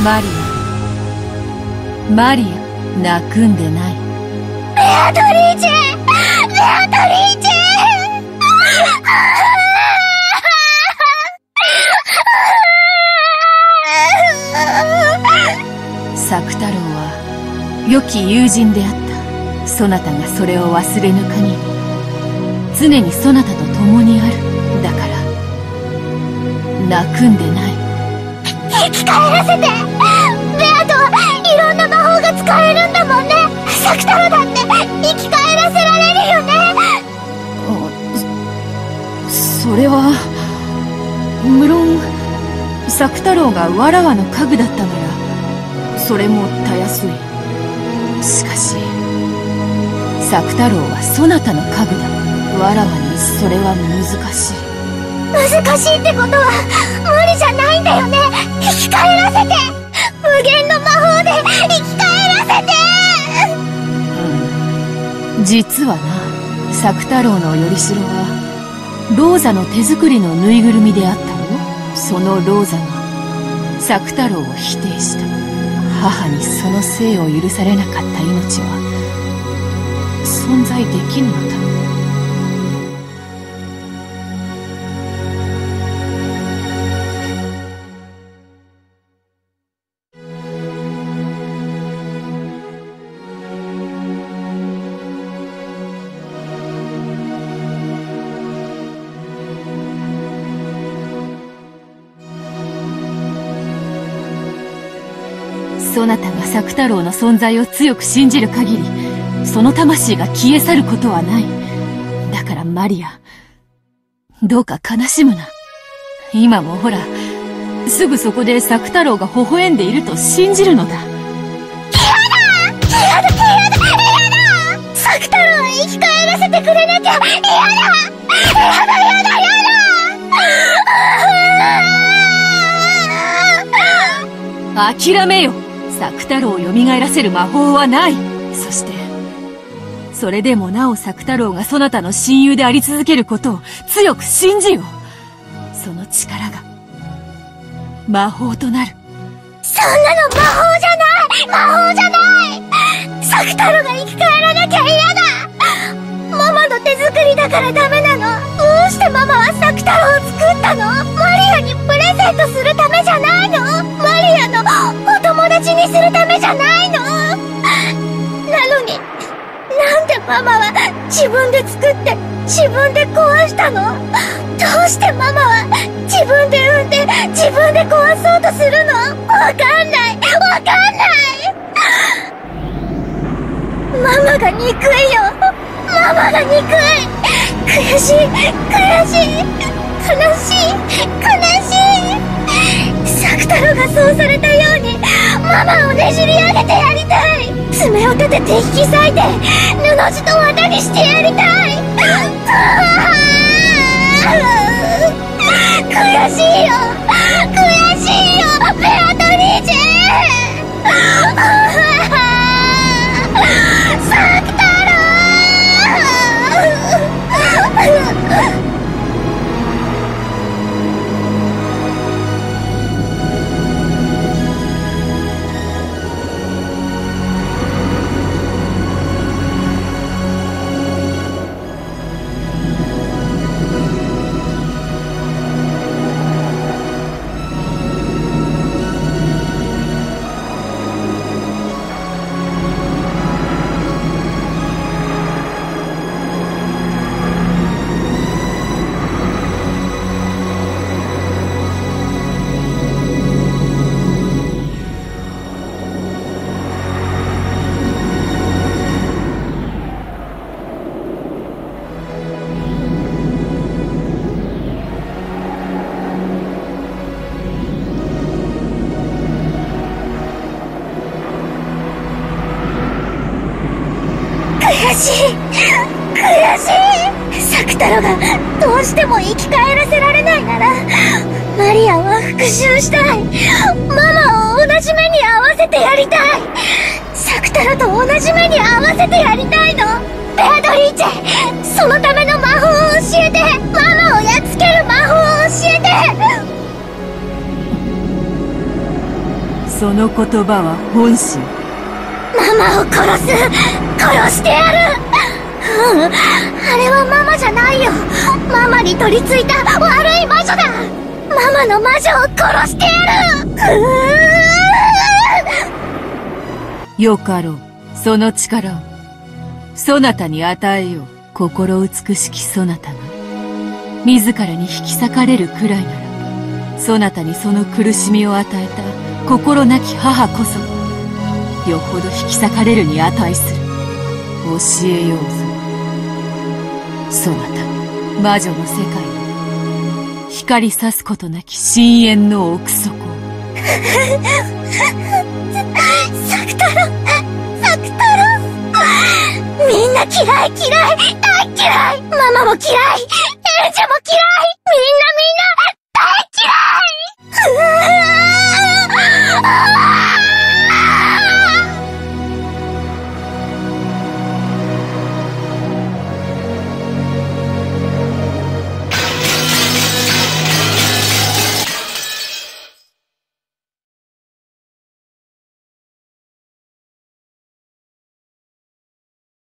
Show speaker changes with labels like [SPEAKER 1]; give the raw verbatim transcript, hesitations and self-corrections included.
[SPEAKER 1] マリア、マリア、泣くんでない。
[SPEAKER 2] ベアトリーチェ、ベアトリーチェ
[SPEAKER 1] 作太郎は良き友人であった。そなたがそれを忘れぬ限り常にそなたと共にある。だから泣くんでない。
[SPEAKER 2] 生き返らせて。ベアとはいろんな魔法が使えるんだもんね。作太郎だって生き返らせられるよね。
[SPEAKER 1] あ、そ、それは無論作太郎がわらわの家具だったならそれもたやすい。しかし作太郎はそなたの家具だ。わらわにそれは難しい。
[SPEAKER 2] 難しいってことは無理じゃないんだよね。生き返らせて。無限の魔法で生き返らせて。
[SPEAKER 1] うん、実はな、作太郎のよりしろはローザの手作りのぬいぐるみであったろ。そのローザが作太郎を否定した。母にその生を許されなかった命は存在できぬのだ。そなたが作太郎の存在を強く信じる限りその魂が消え去ることはない。だからマリア、どうか悲しむな。今もほらすぐそこで作太郎が微笑んでいると信じるのだ。
[SPEAKER 2] やだやだやだやだ。作太郎を生き返らせてくれなきゃ。やだやだやだやだ。
[SPEAKER 1] 諦めよ。作太郎を蘇らせる魔法はない。そしてそれでもなお作太郎がそなたの親友であり続けることを強く信じよう。その力が魔法となる。
[SPEAKER 2] そんなの魔法じゃない。魔法じゃない。作太郎が生き返らなきゃ嫌だ。ママの手作りだからダメなの。どうしてママは作太郎を作ったの。マリアにプレゼントするためじゃないの。マリアのお友達にするためじゃないの。なのになんでママは自分で作って自分で壊したの。どうしてママは自分で産んで自分で壊そうとするの。わかんないわかんない。ママが憎いよ。ママが憎い。悔しい悔しい悲しい悲しい。作太郎がそうされたようにママをねじり上げてやりたい。爪を立てて引き裂いて布地と綿にしてやりたい。悔しいよ悔しいよベアトリーチェ。作太郎。悔しい悔しい。作太郎がどうしても生き返らせられないならマリアは復讐したい。ママを同じ目に合わせてやりたい。作太郎と同じ目に合わせてやりたいの。ベアドリーチェ、そのための魔法を教えて。ママをやっつける魔法を教えて。
[SPEAKER 1] その言葉は本心。
[SPEAKER 2] ママを殺す。殺してやる。うん、あれはママじゃないよ。ママに取り付いた悪い魔女だ。ママの魔女を殺してやる。う
[SPEAKER 1] よかろう。その力をそなたに与えよう。心美しきそなたが自らに引き裂かれるくらいなら、そなたにその苦しみを与えた心なき母こそよほど引き裂かれるに値する。教えようぞ、そなた魔女の世界に光さすことなき深淵の奥底。
[SPEAKER 2] サクタロサクタロみんな嫌い嫌い大嫌い。ママも嫌い、エルちゃんも嫌い。みんなみんな